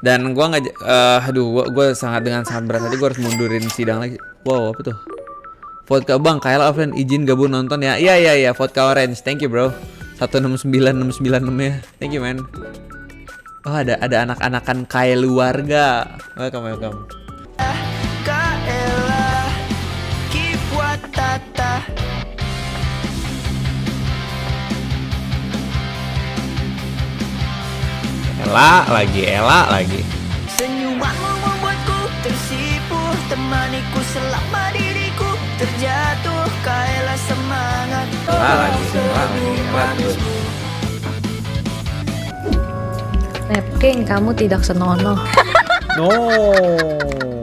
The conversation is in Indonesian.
Dan gua nggak, gua sangat berat hati gua harus mundurin sidang lagi. Wow, apa tuh? Vodka Bang, Kyle offline izin gabung nonton ya. Iya, Vodka Orange. Thank you, bro. 169696 ya. Thank you, man. Oh, ada anak-anakan keluarga. Welcome. Ela lagi. Senyumanmu membuatku tersipu, temaniku selama diriku terjatuh. Kailah semangat. Ela lagi. Nepking, kamu tidak senonoh. No.